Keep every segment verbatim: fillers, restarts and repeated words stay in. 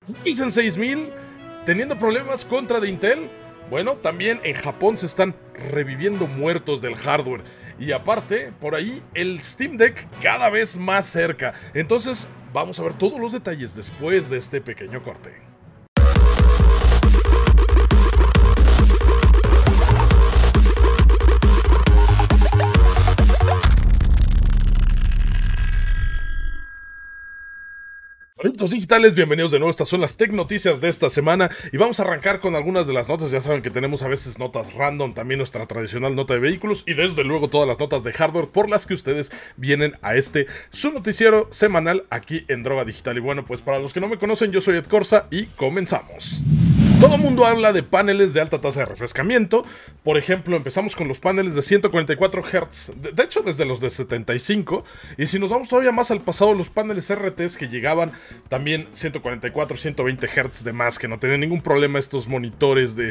Ryzen seis mil teniendo problemas contra de Intel. Bueno, también en Japón se están reviviendo muertos del hardware. Y aparte, por ahí el Steam Deck cada vez más cerca. Entonces, vamos a ver todos los detalles después de este pequeño corte. Productos digitales, bienvenidos de nuevo, estas son las Tech Noticias de esta semana y vamos a arrancar con algunas de las notas. Ya saben que tenemos a veces notas random, también nuestra tradicional nota de vehículos y desde luego todas las notas de hardware por las que ustedes vienen a este su noticiero semanal aquí en Droga Digital. Y bueno, pues para los que no me conocen, yo soy Ed Corsa y comenzamos. Todo mundo habla de paneles de alta tasa de refrescamiento. Por ejemplo, empezamos con los paneles de ciento cuarenta y cuatro hertz, de, de hecho desde los de setenta y cinco. Y si nos vamos todavía más al pasado, los paneles R Ts que llegaban también ciento cuarenta y cuatro, ciento veinte hertz de más, que no tenían ningún problema estos monitores de,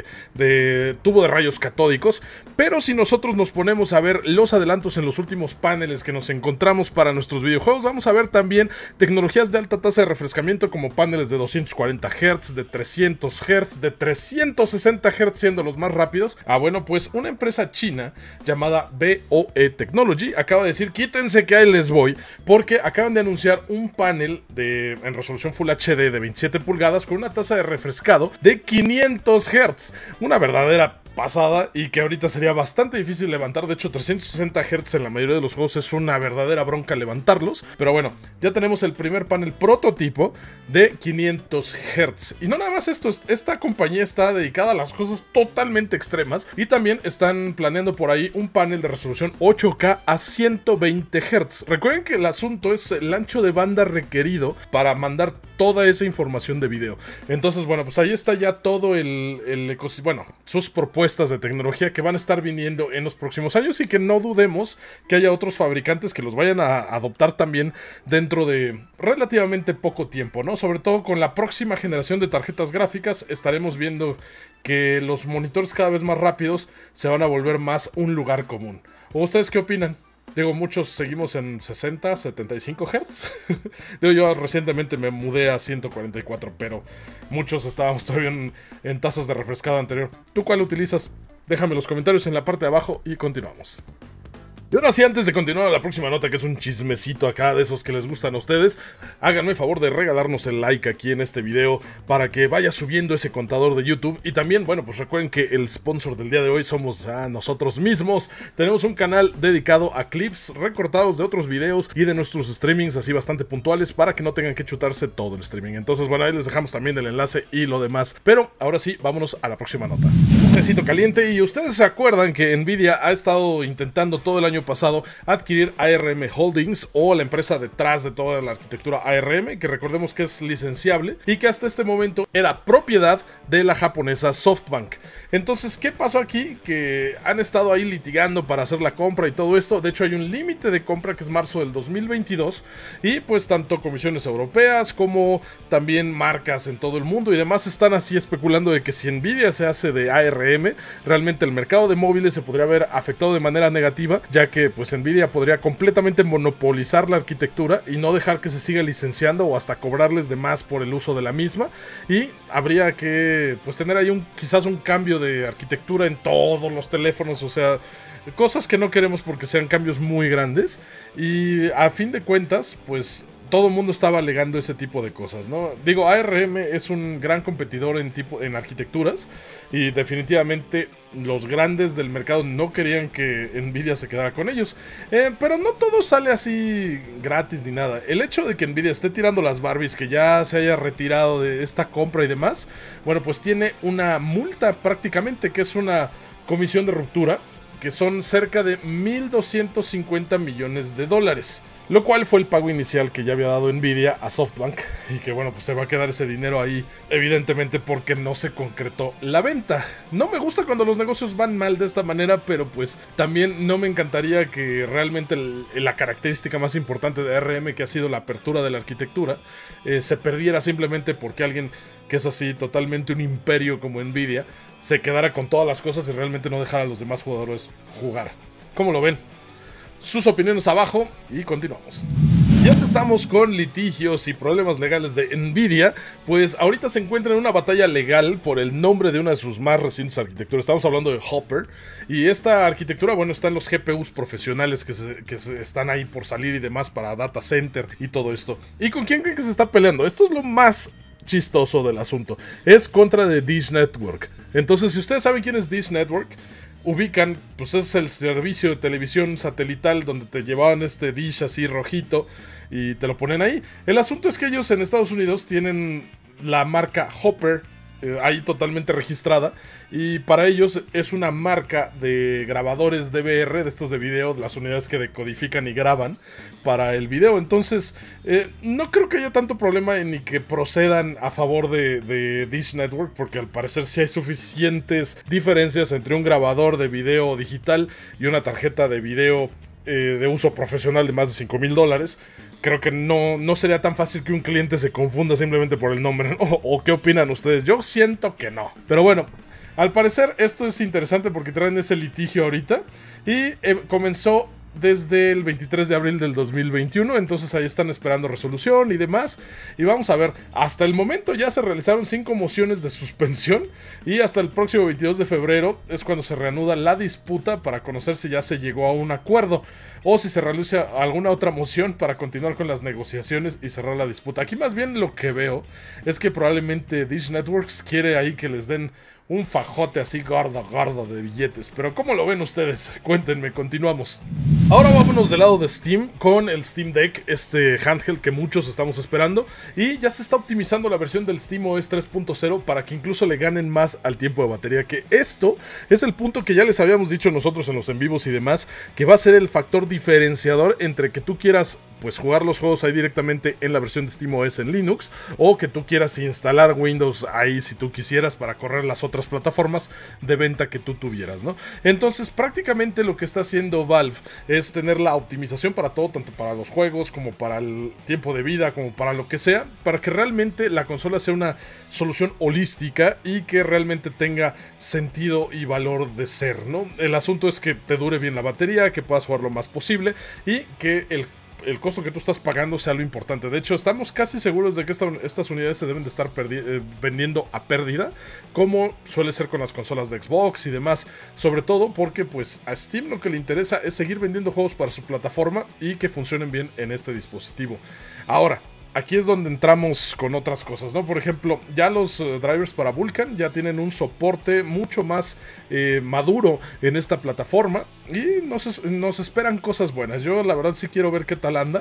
de tubo de rayos catódicos. Pero si nosotros nos ponemos a ver los adelantos en los últimos paneles que nos encontramos para nuestros videojuegos, vamos a ver también tecnologías de alta tasa de refrescamiento como paneles de doscientos cuarenta hertz, de trescientos hertz, de trescientos sesenta hertz siendo los más rápidos. Ah, bueno, pues una empresa china llamada B O E Technology acaba de decir, quítense que ahí les voy, porque acaban de anunciar un panel de, en resolución Full H D de veintisiete pulgadas con una tasa de refrescado de quinientos hertz. Una verdadera pasada y que ahorita sería bastante difícil levantar. De hecho, trescientos sesenta hertz en la mayoría de los juegos es una verdadera bronca levantarlos. Pero bueno, ya tenemos el primer panel prototipo de quinientos hertz. Y no nada más esto, esta compañía está dedicada a las cosas totalmente extremas y también están planeando por ahí un panel de resolución ocho K a ciento veinte hertz. Recuerden que el asunto es el ancho de banda requerido para mandar toda esa información de video. Entonces, bueno, pues ahí está ya todo el, el ecosistema, bueno, sus propuestas de tecnología que van a estar viniendo en los próximos años y que no dudemos que haya otros fabricantes que los vayan a adoptar también dentro de relativamente poco tiempo, ¿no? Sobre todo con la próxima generación de tarjetas gráficas estaremos viendo que los monitores cada vez más rápidos se van a volver más un lugar común. ¿O ustedes qué opinan? Digo, muchos seguimos en sesenta, setenta y cinco hertz. Digo, yo recientemente me mudé a ciento cuarenta y cuatro, pero muchos estábamos todavía en, en tasas de refrescado anterior. ¿Tú cuál utilizas? Déjame los comentarios en la parte de abajo y continuamos. Y ahora sí, antes de continuar a la próxima nota, que es un chismecito acá de esos que les gustan a ustedes, háganme el favor de regalarnos el like aquí en este video para que vaya subiendo ese contador de YouTube. Y también, bueno, pues recuerden que el sponsor del día de hoy somos a nosotros mismos. Tenemos un canal dedicado a clips recortados de otros videos y de nuestros streamings así bastante puntuales para que no tengan que chutarse todo el streaming. Entonces, bueno, ahí les dejamos también el enlace y lo demás. Pero ahora sí, vámonos a la próxima nota. Chismecito caliente, y ustedes se acuerdan que Nvidia ha estado intentando todo el año pasado adquirir A R M Holdings, o la empresa detrás de toda la arquitectura A R M, que recordemos que es licenciable y que hasta este momento era propiedad de la japonesa SoftBank. Entonces, ¿qué pasó aquí? Que han estado ahí litigando para hacer la compra y todo esto. De hecho, hay un límite de compra que es marzo del dos mil veintidós y pues tanto comisiones europeas como también marcas en todo el mundo y demás están así especulando de que si Nvidia se hace de A R M, realmente el mercado de móviles se podría ver afectado de manera negativa, ya que pues Nvidia podría completamente monopolizar la arquitectura y no dejar que se siga licenciando o hasta cobrarles de más por el uso de la misma, y habría que pues tener ahí un, quizás un cambio de arquitectura en todos los teléfonos, o sea, cosas que no queremos porque sean cambios muy grandes. Y a fin de cuentas, pues todo el mundo estaba alegando ese tipo de cosas, ¿no? Digo, A R M es un gran competidor en, tipo, en arquitecturas y definitivamente los grandes del mercado no querían que Nvidia se quedara con ellos. Eh, pero no todo sale así gratis ni nada. El hecho de que Nvidia esté tirando las Barbies, que ya se haya retirado de esta compra y demás, bueno, pues tiene una multa prácticamente, que es una comisión de ruptura, que son cerca de mil doscientos cincuenta millones de dólares. Lo cual fue el pago inicial que ya había dado Nvidia a SoftBank. Y que bueno, pues se va a quedar ese dinero ahí, evidentemente porque no se concretó la venta. No me gusta cuando los negocios van mal de esta manera, pero pues también no me encantaría que realmente el, la característica más importante de A R M, que ha sido la apertura de la arquitectura, eh, se perdiera simplemente porque alguien que es así totalmente un imperio como Nvidia se quedara con todas las cosas y realmente no dejara a los demás jugadores jugar. ¿Cómo lo ven? Sus opiniones abajo y continuamos. Ya que estamos con litigios y problemas legales de Nvidia, pues ahorita se encuentra en una batalla legal por el nombre de una de sus más recientes arquitecturas. Estamos hablando de Hopper, y esta arquitectura, bueno, está en los G P Us profesionales que, se, que se están ahí por salir y demás para data center y todo esto. ¿Y con quién creen que se está peleando? Esto es lo más chistoso del asunto. Es contra de Dish Network. Entonces, si ustedes saben quién es Dish Network, ubican, pues es el servicio de televisión satelital donde te llevaban este dish así rojito y te lo ponen ahí. El asunto es que ellos en Estados Unidos tienen la marca Hopper eh, ahí totalmente registrada, y para ellos es una marca de grabadores D V R, de estos de video, de las unidades que decodifican y graban para el video. Entonces eh, no creo que haya tanto problema en ni que procedan a favor de, de Dish Network, porque al parecer sí hay suficientes diferencias entre un grabador de video digital y una tarjeta de video eh, de uso profesional de más de cinco mil dólares. Creo que no, no sería tan fácil que un cliente se confunda simplemente por el nombre, ¿no? ¿O, o qué opinan ustedes? Yo siento que no. Pero bueno, al parecer esto es interesante porque traen ese litigio ahorita. Y eh, comenzó desde el veintitrés de abril del dos mil veintiuno, entonces ahí están esperando resolución y demás. Y vamos a ver, hasta el momento ya se realizaron cinco mociones de suspensión, y hasta el próximo veintidós de febrero es cuando se reanuda la disputa para conocer si ya se llegó a un acuerdo o si se realiza alguna otra moción para continuar con las negociaciones y cerrar la disputa. Aquí más bien lo que veo es que probablemente Dish Networks quiere ahí que les den un fajote así gordo, gordo de billetes. Pero ¿cómo lo ven ustedes? Cuéntenme, continuamos. Ahora vámonos del lado de Steam con el Steam Deck, este handheld que muchos estamos esperando. Y ya se está optimizando la versión del SteamOS tres punto cero para que incluso le ganen más al tiempo de batería. Que esto es el punto que ya les habíamos dicho nosotros en los en vivos y demás, que va a ser el factor diferenciador entre que tú quieras pues jugar los juegos ahí directamente en la versión de SteamOS en Linux, o que tú quieras instalar Windows ahí si tú quisieras para correr las otras plataformas de venta que tú tuvieras, ¿no? Entonces prácticamente lo que está haciendo Valve es tener la optimización para todo, tanto para los juegos como para el tiempo de vida, como para lo que sea, para que realmente la consola sea una solución holística y que realmente tenga sentido y valor de ser, ¿no? El asunto es que te dure bien la batería, que puedas jugar lo más posible y que el el costo que tú estás pagando sea lo importante. De hecho, estamos casi seguros de que esta, estas unidades se deben de estar eh, vendiendo a pérdida, como suele ser con las consolas de Xbox y demás. Sobre todo porque pues a Steam lo que le interesa es seguir vendiendo juegos para su plataforma y que funcionen bien en este dispositivo. Ahora, aquí es donde entramos con otras cosas, ¿no? Por ejemplo, ya los uh, drivers para Vulkan ya tienen un soporte mucho más eh, maduro en esta plataforma, y nos, nos esperan cosas buenas. Yo la verdad sí quiero ver qué tal anda,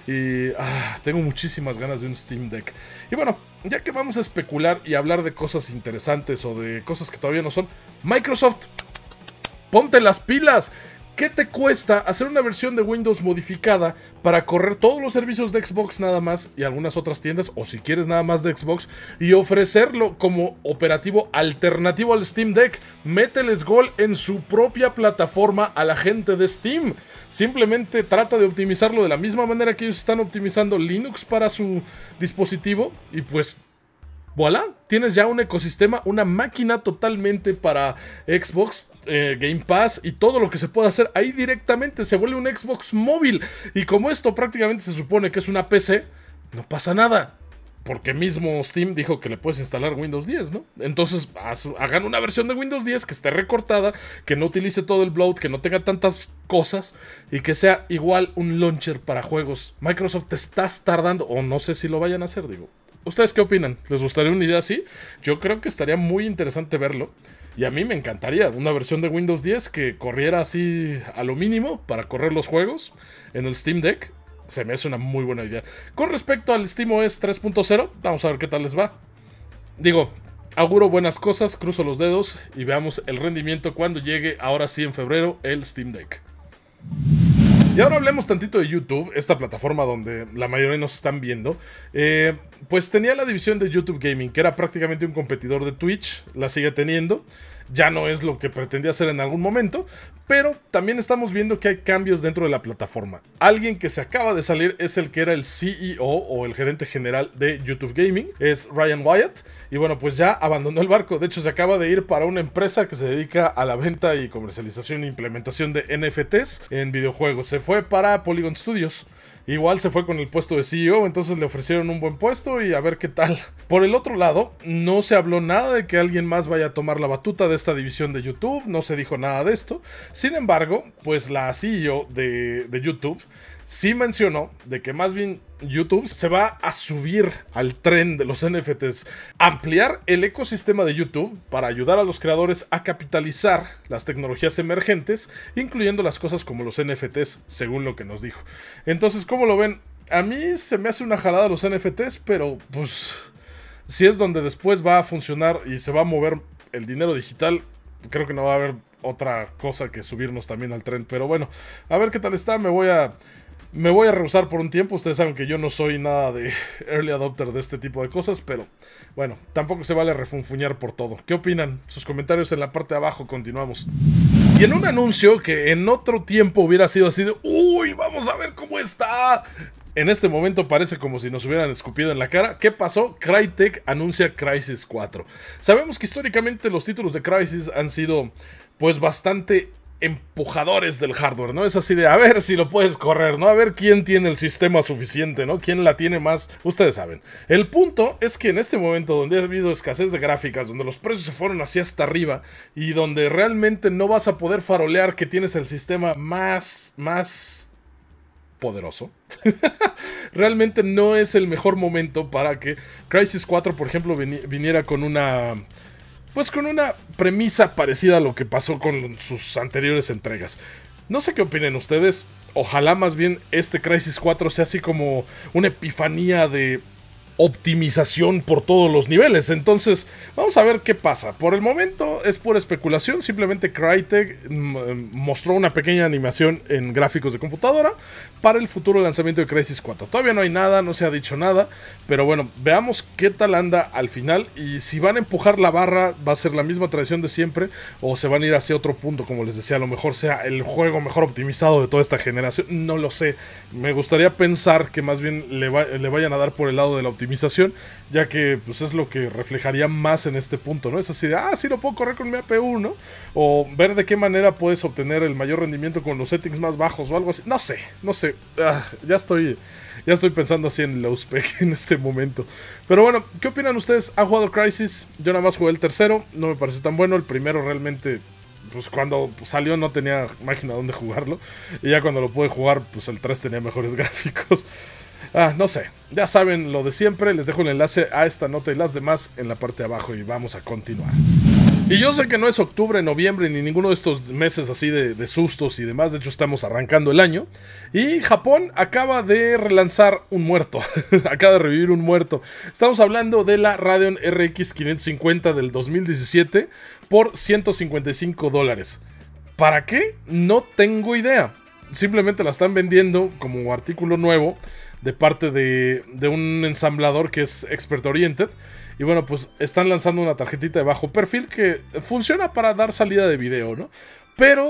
y ah, tengo muchísimas ganas de un Steam Deck. Y bueno, ya que vamos a especular y hablar de cosas interesantes o de cosas que todavía no son, Microsoft, ponte las pilas. ¿Qué te cuesta hacer una versión de Windows modificada para correr todos los servicios de Xbox nada más y algunas otras tiendas, o si quieres nada más de Xbox, y ofrecerlo como operativo alternativo al Steam Deck? Mételes gol en su propia plataforma a la gente de Steam. Simplemente trata de optimizarlo de la misma manera que ellos están optimizando Linux para su dispositivo, y pues voilà, tienes ya un ecosistema, una máquina totalmente para Xbox, eh, Game Pass y todo lo que se puede hacer ahí directamente. Se vuelve un Xbox móvil, y como esto prácticamente se supone que es una P C, no pasa nada, porque mismo Steam dijo que le puedes instalar Windows diez, ¿no? Entonces hagan una versión de Windows diez que esté recortada, que no utilice todo el bloat, que no tenga tantas cosas y que sea igual un launcher para juegos. Microsoft, te estás tardando, o no sé si lo vayan a hacer, digo. ¿Ustedes qué opinan? ¿Les gustaría una idea así? Yo creo que estaría muy interesante verlo. Y a mí me encantaría una versión de Windows diez que corriera así a lo mínimo para correr los juegos en el Steam Deck. Se me hace una muy buena idea. Con respecto al SteamOS tres punto cero, vamos a ver qué tal les va. Digo, auguro buenas cosas, cruzo los dedos y veamos el rendimiento cuando llegue, ahora sí en febrero, el Steam Deck. Y ahora hablemos tantito de YouTube, esta plataforma donde la mayoría nos están viendo. Eh, pues tenía la división de YouTube Gaming, que era prácticamente un competidor de Twitch, la sigue teniendo. Ya no es lo que pretendía hacer en algún momento, pero también estamos viendo que hay cambios dentro de la plataforma. Alguien que se acaba de salir es el que era el C E O o el gerente general de YouTube Gaming, es Ryan Wyatt, y bueno, pues ya abandonó el barco. De hecho, se acaba de ir para una empresa que se dedica a la venta y comercialización e implementación de N F Ts en videojuegos. Se fue para Polygon Studios. igual se fue con el puesto de C E O, entonces le ofrecieron un buen puesto y a ver qué tal. Por el otro lado, no se habló nada de que alguien más vaya a tomar la batuta de esta división de YouTube, no se dijo nada de esto. Sin embargo, pues la C E O de, de YouTube sí mencionó de que más bien YouTube se va a subir al tren de los N F Ts, ampliar el ecosistema de YouTube para ayudar a los creadores a capitalizar las tecnologías emergentes, incluyendo las cosas como los N F Ts, según lo que nos dijo. Entonces, ¿cómo lo ven? A mí se me hace una jalada los N F Ts, pero pues si es donde después va a funcionar y se va a mover el dinero digital, creo que no va a haber otra cosa que subirnos también al tren. Pero bueno, a ver qué tal está. Me voy a... Me voy a rehusar por un tiempo. Ustedes saben que yo no soy nada de early adopter de este tipo de cosas, pero bueno, tampoco se vale refunfuñar por todo. ¿Qué opinan? Sus comentarios en la parte de abajo. Continuamos. Y en un anuncio que en otro tiempo hubiera sido así de ¡uy! ¡Vamos a ver cómo está! En este momento parece como si nos hubieran escupido en la cara. ¿Qué pasó? Crytek anuncia Crysis cuatro. Sabemos que históricamente los títulos de Crysis han sido pues bastante empujadores del hardware, ¿no? Es así de a ver si lo puedes correr, ¿no? A ver quién tiene el sistema suficiente, ¿no? ¿Quién la tiene más? Ustedes saben. El punto es que en este momento donde ha habido escasez de gráficas, donde los precios se fueron así hasta arriba y donde realmente no vas a poder farolear que tienes el sistema más, más poderoso, realmente no es el mejor momento para que Crysis cuatro, por ejemplo, viniera con una... Pues con una premisa parecida a lo que pasó con sus anteriores entregas. No sé qué opinen ustedes. Ojalá más bien este Crysis cuatro sea así como una epifanía de optimización por todos los niveles. Entonces, vamos a ver qué pasa. Por el momento es pura especulación. Simplemente Crytek mostró una pequeña animación en gráficos de computadora para el futuro lanzamiento de Crysis cuatro. Todavía no hay nada, no se ha dicho nada, pero bueno, veamos qué tal anda al final y si van a empujar la barra, va a ser la misma tradición de siempre o se van a ir hacia otro punto, como les decía, a lo mejor sea el juego mejor optimizado de toda esta generación. No lo sé. Me gustaría pensar que más bien le, va, le vayan a dar por el lado de la optimización, ya que pues es lo que reflejaría más en este punto, ¿no? Es así de, ah, sí lo puedo correr con mi A P U, ¿no? O ver de qué manera puedes obtener el mayor rendimiento con los settings más bajos o algo así. No sé, no sé. Ah, ya estoy ya estoy pensando así en low spec en este momento. Pero bueno, ¿qué opinan ustedes? ¿Han jugado Crysis? Yo nada más jugué el tercero, no me pareció tan bueno. El primero realmente, pues cuando salió no tenía máquina donde jugarlo. Y ya cuando lo pude jugar, pues el tres tenía mejores gráficos. Ah, no sé, ya saben lo de siempre. Les dejo el enlace a esta nota y las demás en la parte de abajo y vamos a continuar. Y yo sé que no es octubre, noviembre, ni ninguno de estos meses así de, de sustos y demás. De hecho, estamos arrancando el año. Y Japón acaba de relanzar un muerto. Acaba de revivir un muerto. Estamos hablando de la Radeon R X quinientos cincuenta del dos mil diecisiete por ciento cincuenta y cinco dólares. ¿Para qué? No tengo idea. Simplemente la están vendiendo como artículo nuevo de parte de, de un ensamblador que es Expert Oriented. Y bueno, pues están lanzando una tarjetita de bajo perfil que funciona para dar salida de video, ¿no? Pero,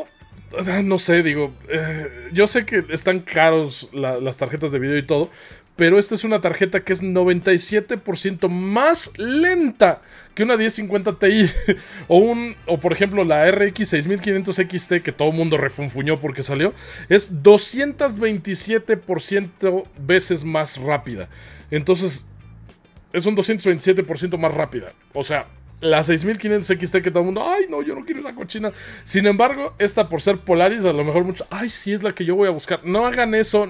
no sé, digo, eh, yo sé que están caros la, las tarjetas de video y todo, pero esta es una tarjeta que es noventa y siete por ciento más lenta que una diez cincuenta Ti o, un, o por ejemplo la R X seis mil quinientos X T que todo el mundo refunfuñó porque salió, es doscientos veintisiete por ciento veces más rápida. Entonces es un doscientos veintisiete por ciento más rápida. O sea, la seis mil quinientos X T que todo el mundo, ay no, yo no quiero esa cochina. Sin embargo, esta por ser Polaris, a lo mejor mucho, ay sí es la que yo voy a buscar. No hagan eso.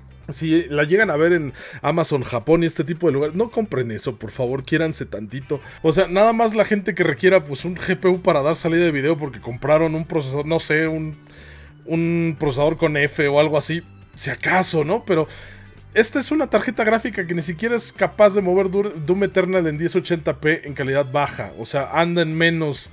Si la llegan a ver en Amazon Japón y este tipo de lugares, no compren eso, por favor, quiéranse tantito. O sea, nada más la gente que requiera pues un G P U para dar salida de video porque compraron un procesador, no sé, un, un procesador con F o algo así, si acaso, ¿no? Pero esta es una tarjeta gráfica que ni siquiera es capaz de mover Doom Eternal en diez ochenta p en calidad baja. O sea, anda en menos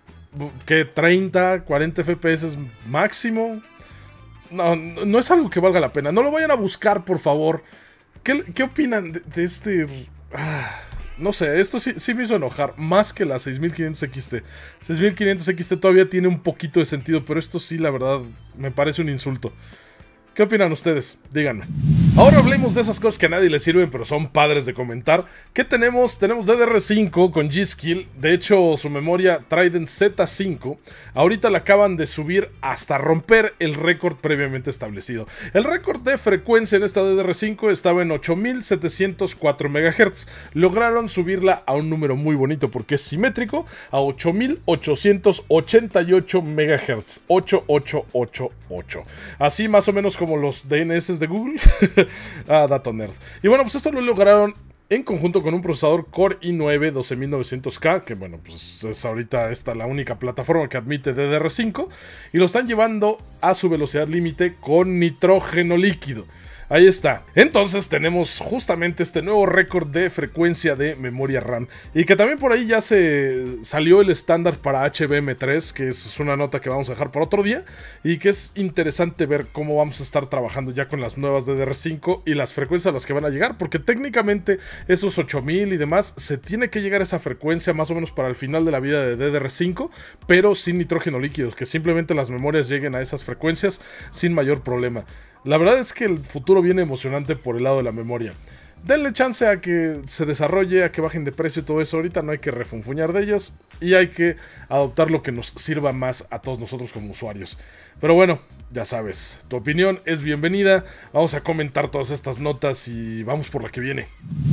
que treinta, cuarenta F P S máximo. No, no es algo que valga la pena. No lo vayan a buscar, por favor. ¿Qué, qué opinan de, de este...? Ah, no sé, esto sí, sí me hizo enojar. Más que la seis mil quinientos X T. seis mil quinientos X T todavía tiene un poquito de sentido, pero esto sí, la verdad, me parece un insulto. ¿Qué opinan ustedes? Díganme. Ahora hablemos de esas cosas que a nadie le sirven, pero son padres de comentar. ¿Qué tenemos? Tenemos D D R cinco con G-Skill. De hecho, su memoria Trident Z cinco. Ahorita la acaban de subir hasta romper el récord previamente establecido. El récord de frecuencia en esta D D R cinco estaba en ocho mil setecientos cuatro megahertz. Lograron subirla a un número muy bonito porque es simétrico, a ocho mil ochocientos ochenta y ocho megahertz. ocho ocho ocho ocho. Así más o menos como los D N S de Google. Ah, dato nerd. Y bueno, pues esto lo lograron en conjunto con un procesador Core i nueve doce mil novecientos K, que bueno, pues es ahorita esta la única plataforma que admite D D R cinco, y lo están llevando a su velocidad límite con nitrógeno líquido. Ahí está. Entonces tenemos justamente este nuevo récord de frecuencia de memoria RAM. Y que también por ahí ya se salió el estándar para H B M tres, que es una nota que vamos a dejar para otro día. Y que es interesante ver cómo vamos a estar trabajando ya con las nuevas D D R cinco y las frecuencias a las que van a llegar. Porque técnicamente esos ocho mil y demás, se tiene que llegar a esa frecuencia más o menos para el final de la vida de D D R cinco. Pero sin nitrógeno líquido, que simplemente las memorias lleguen a esas frecuencias sin mayor problema. La verdad es que el futuro viene emocionante por el lado de la memoria. Denle chance a que se desarrolle, a que bajen de precio y todo eso. Ahorita no hay que refunfuñar de ellos y hay que adoptar lo que nos sirva más a todos nosotros como usuarios. Pero bueno, ya sabes, tu opinión es bienvenida. Vamos a comentar todas estas notas y vamos por la que viene.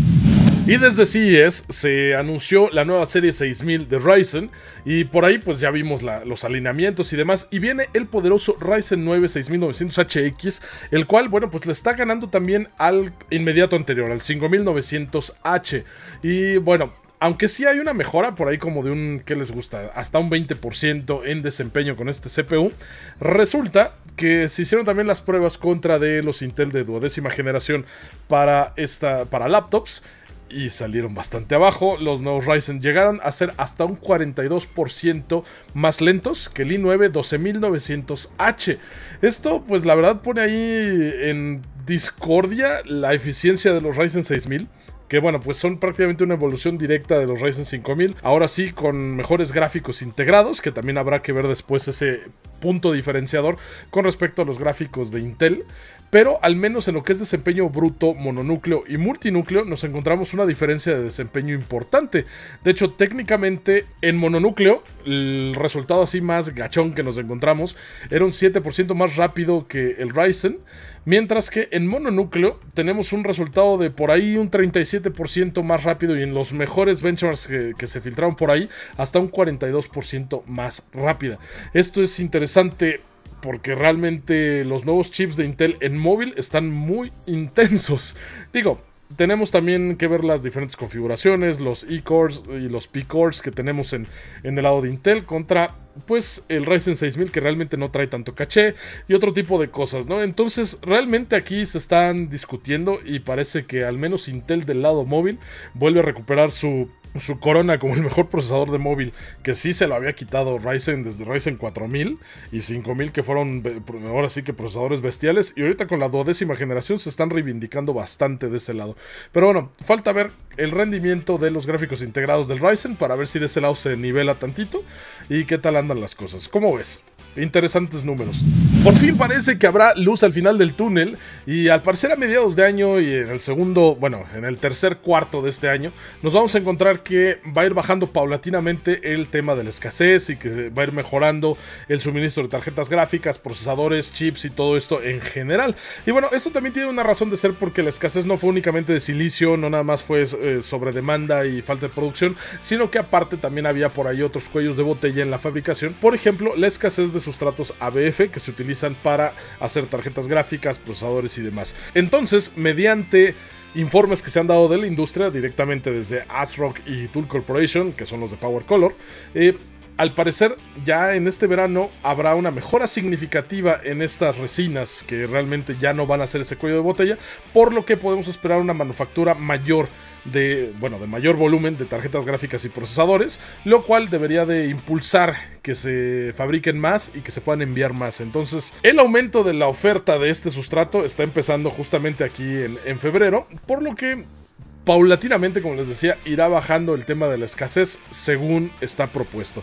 Y desde C E S se anunció la nueva serie seis mil de Ryzen y por ahí pues ya vimos la, los alineamientos y demás, y viene el poderoso Ryzen nueve seis mil novecientos H X, el cual bueno pues le está ganando también al inmediato anterior, al cinco mil novecientos H. Y bueno, aunque sí hay una mejora por ahí como de un, ¿qué les gusta? Hasta un veinte por ciento en desempeño con este C P U. Resulta que se hicieron también las pruebas contra de los Intel de duodécima generación para, esta, para laptops. Y salieron bastante abajo. Los nuevos Ryzen llegaron a ser hasta un cuarenta y dos por ciento más lentos que el i nueve doce mil novecientos H. Esto pues la verdad pone ahí en discordia la eficiencia de los Ryzen seis mil. Que bueno, pues son prácticamente una evolución directa de los Ryzen cinco mil. Ahora sí, con mejores gráficos integrados, que también habrá que ver después ese punto diferenciador con respecto a los gráficos de Intel. Pero al menos en lo que es desempeño bruto, mononúcleo y multinúcleo, nos encontramos una diferencia de desempeño importante. De hecho, técnicamente en mononúcleo, el resultado así más gachón que nos encontramos era un siete por ciento más rápido que el Ryzen. Mientras que en mononúcleo tenemos un resultado de por ahí un treinta y siete por ciento más rápido, y en los mejores benchmarks que, que se filtraron por ahí hasta un cuarenta y dos por ciento más rápida. Esto es interesante porque realmente los nuevos chips de Intel en móvil están muy intensos. Digo, tenemos también que ver las diferentes configuraciones, los E-cores y los P-cores que tenemos en, en el lado de Intel contra pues el Ryzen seis mil, que realmente no trae tanto caché y otro tipo de cosas, ¿no? Entonces realmente aquí se están discutiendo y parece que al menos Intel del lado móvil vuelve a recuperar su, su corona como el mejor procesador de móvil, que sí se lo había quitado Ryzen desde Ryzen cuatro mil y cinco mil, que fueron ahora sí que procesadores bestiales, y ahorita con la duodécima generación se están reivindicando bastante de ese lado. Pero bueno, falta ver el rendimiento de los gráficos integrados del Ryzen para ver si de ese lado se nivela tantito y qué tal andan las cosas. ¿Cómo ves? Interesantes números. Por fin parece que habrá luz al final del túnel, y al parecer a mediados de año y en el segundo, bueno, en el tercer cuarto de este año, nos vamos a encontrar que va a ir bajando paulatinamente el tema de la escasez y que va a ir mejorando el suministro de tarjetas gráficas, procesadores, chips y todo esto en general. Y bueno, esto también tiene una razón de ser, porque la escasez no fue únicamente de silicio, no nada más fue eh, sobre demanda y falta de producción, sino que aparte también había por ahí otros cuellos de botella en la fabricación. Por ejemplo, la escasez de sustratos A B F que se utilizan para hacer tarjetas gráficas, procesadores y demás. Entonces, mediante informes que se han dado de la industria directamente desde ASRock y Tool Corporation, que son los de Power Color, eh, al parecer ya en este verano habrá una mejora significativa en estas resinas, que realmente ya no van a ser ese cuello de botella, por lo que podemos esperar una manufactura mayor de, bueno, de mayor volumen de tarjetas gráficas y procesadores, lo cual debería de impulsar que se fabriquen más y que se puedan enviar más. Entonces, el aumento de la oferta de este sustrato está empezando justamente aquí en, en febrero, por lo que paulatinamente, como les decía, irá bajando el tema de la escasez según está propuesto.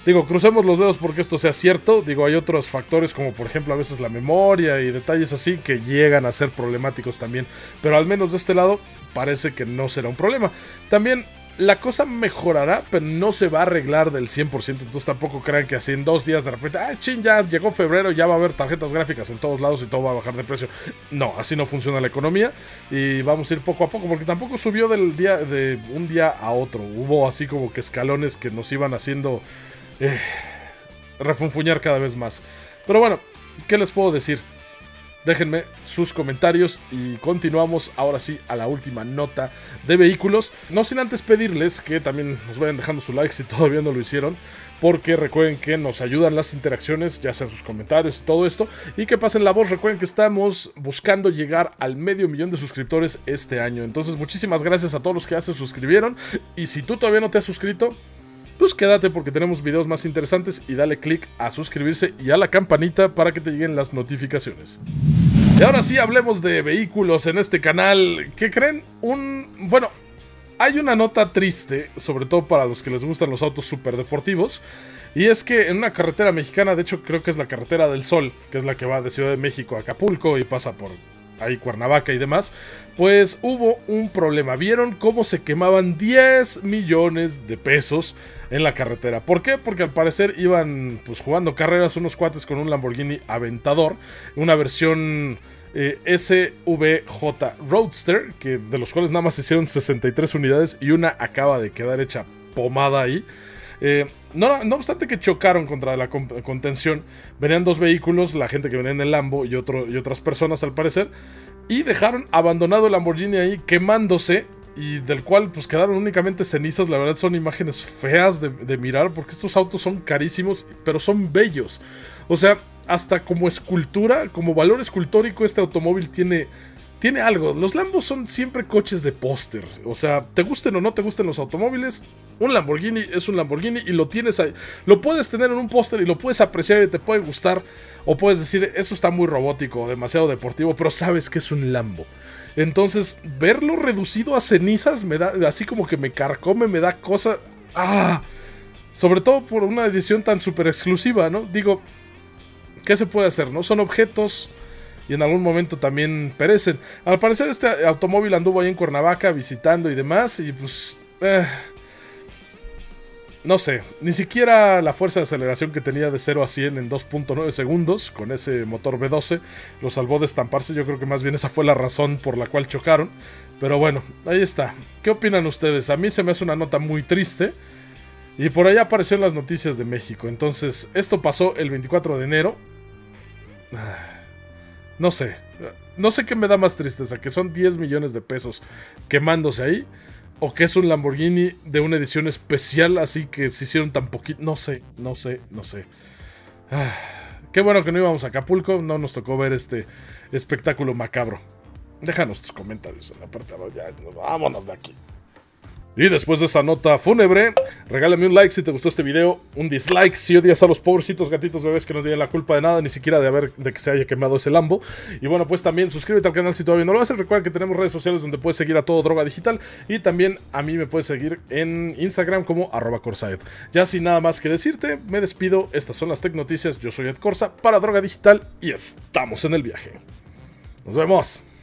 Digo, crucemos los dedos porque esto sea cierto. Digo, hay otros factores como por ejemplo a veces la memoria y detalles así que llegan a ser problemáticos también. Pero al menos de este lado parece que no será un problema. También la cosa mejorará, pero no se va a arreglar del cien por ciento. Entonces tampoco crean que así en dos días de repente, ah, chin, ya llegó febrero, ya va a haber tarjetas gráficas en todos lados y todo va a bajar de precio. No, así no funciona la economía y vamos a ir poco a poco, porque tampoco subió del día, de un día a otro. Hubo así como que escalones que nos iban haciendo eh, refunfuñar cada vez más. Pero bueno, ¿qué les puedo decir? Déjenme sus comentarios y continuamos ahora sí a la última nota de vehículos. No sin antes pedirles que también nos vayan dejando su like si todavía no lo hicieron, porque recuerden que nos ayudan las interacciones, ya sean sus comentarios y todo esto, y que pasen la voz. Recuerden que estamos buscando llegar al medio millón de suscriptores este año. Entonces muchísimas gracias a todos los que ya se suscribieron, y si tú todavía no te has suscrito, pues quédate porque tenemos videos más interesantes y dale click a suscribirse y a la campanita para que te lleguen las notificaciones. Y ahora sí hablemos de vehículos en este canal. ¿Qué creen? Un... Bueno, hay una nota triste, sobre todo para los que les gustan los autos superdeportivos. Y es que en una carretera mexicana, de hecho creo que es la Carretera del Sol, que es la que va de Ciudad de México a Acapulco y pasa por ahí Cuernavaca y demás, pues hubo un problema. Vieron cómo se quemaban diez millones de pesos en la carretera. ¿Por qué? Porque al parecer iban pues jugando carreras unos cuates con un Lamborghini Aventador, una versión eh, S V J Roadster, que de los cuales nada más hicieron sesenta y tres unidades y una acaba de quedar hecha pomada ahí. Eh, no, no obstante que chocaron contra la contención, venían dos vehículos, la gente que venía en el Lambo y, otro, y otras personas al parecer, y dejaron abandonado el Lamborghini ahí quemándose, y del cual pues quedaron únicamente cenizas. La verdad son imágenes feas de, de mirar, porque estos autos son carísimos, pero son bellos. O sea, hasta como escultura, como valor escultórico, este automóvil tiene... Tiene algo. Los Lambos son siempre coches de póster. O sea, te gusten o no te gusten los automóviles, un Lamborghini es un Lamborghini y lo tienes ahí. Lo puedes tener en un póster y lo puedes apreciar y te puede gustar. O puedes decir, eso está muy robótico o demasiado deportivo, pero sabes que es un Lambo. Entonces, verlo reducido a cenizas me da, así como que me carcome, me da cosa. ¡Ah! Sobre todo por una edición tan súper exclusiva, ¿no? Digo, ¿qué se puede hacer, no? Son objetos y en algún momento también perecen. Al parecer este automóvil anduvo ahí en Cuernavaca visitando y demás, y pues... Eh, no sé, ni siquiera la fuerza de aceleración que tenía de cero a cien en dos punto nueve segundos con ese motor V doce lo salvó de estamparse. Yo creo que más bien esa fue la razón por la cual chocaron. Pero bueno, ahí está. ¿Qué opinan ustedes? A mí se me hace una nota muy triste. Y por allá apareció en las noticias de México. Entonces, esto pasó el veinticuatro de enero. No sé. No sé qué me da más tristeza. Que son diez millones de pesos quemándose ahí. O que es un Lamborghini de una edición especial. Así que se hicieron tan poquito. No sé, no sé, no sé. Ah, qué bueno que no íbamos a Acapulco. No nos tocó ver este espectáculo macabro. Déjanos tus comentarios en la parte de abajo. Ya, vámonos de aquí. Y después de esa nota fúnebre, regálame un like si te gustó este video, un dislike si odias a los pobrecitos gatitos bebés que no tienen la culpa de nada, ni siquiera de haber de que se haya quemado ese Lambo. Y bueno, pues también suscríbete al canal si todavía no lo haces. Recuerda que tenemos redes sociales donde puedes seguir a todo Droga Digital, y también a mí me puedes seguir en Instagram como arroba Corsaed. Ya sin nada más que decirte, me despido. Estas son las Tech Noticias. Yo soy Ed Corsa para Droga Digital y estamos en el viaje. Nos vemos.